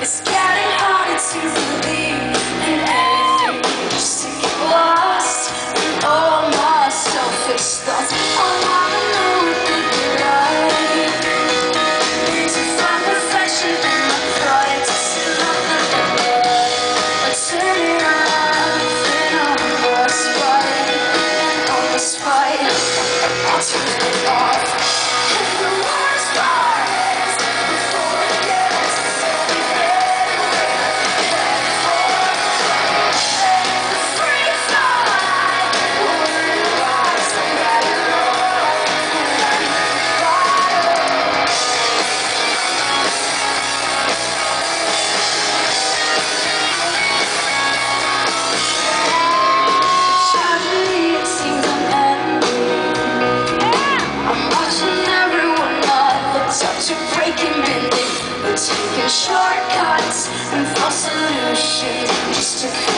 It's getting harder to believe in anything just to get lost in all my selfish thoughts. I wanna know that you're right. To find perfection in my pride, to see nothing but turn it off and on the spite, and on the spite, I'll turn it off. And the worst part is, before it gets any better, headed for the free fall. We're in a box, I'm better off when I'm in the bottom. Tragedy, it seems unending. I'm watching everyone I look up to breaking, bending, but taking shortcuts and false solutions just to